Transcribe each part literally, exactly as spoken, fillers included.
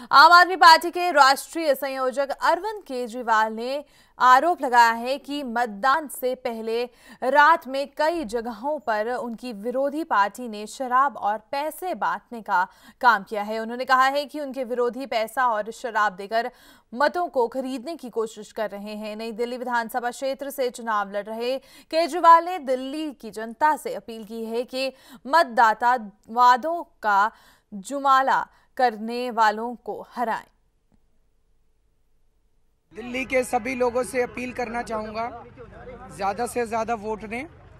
आम आदमी पार्टी के राष्ट्रीय संयोजक अरविंद केजरीवाल ने आरोप लगाया है कि मतदान से पहले रात में कई जगहों पर उनकी विरोधी पार्टी ने शराब और पैसे बांटने का काम किया है। उन्होंने कहा है कि उनके विरोधी पैसा और शराब देकर मतों को खरीदने की कोशिश कर रहे हैं। नई दिल्ली विधानसभा क्षेत्र से चुनाव लड़ रहे केजरीवाल ने दिल्ली की जनता से अपील की है कि मतदाता वादों का जुमाला करने वालों को हराएं। दिल्ली के सभी लोगों से अपील करना चाहूँगा, ज़्यादा से ज़्यादा वोट दें।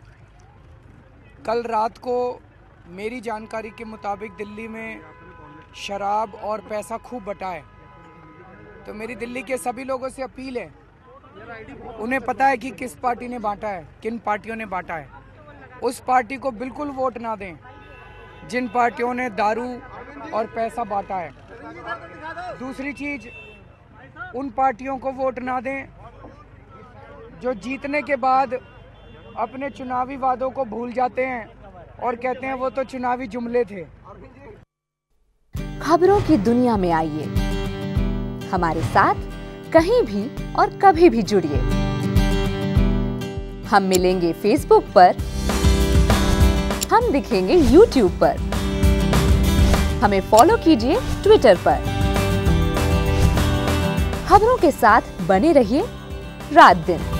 कल रात को मेरी जानकारी के मुताबिक दिल्ली में शराब और पैसा खूब बटा है, तो मेरी दिल्ली के सभी लोगों से अपील है, उन्हें पता है कि किस पार्टी ने बांटा है, किन पार्टियों ने बांटा है। उस पार्टी को बिल्कुल वोट ना दें जिन पार्टियों ने दारू और पैसा बांटा है। दूसरी चीज़, उन पार्टियों को वोट ना दें जो जीतने के बाद अपने चुनावी वादों को भूल जाते हैं और कहते हैं वो तो चुनावी जुमले थे। खबरों की दुनिया में आइए, हमारे साथ कहीं भी और कभी भी जुड़िए। हम मिलेंगे फेसबुक पर, हम दिखेंगे यूट्यूब पर, हमें फॉलो कीजिए ट्विटर पर। खबरों के साथ बने रहिए रात दिन।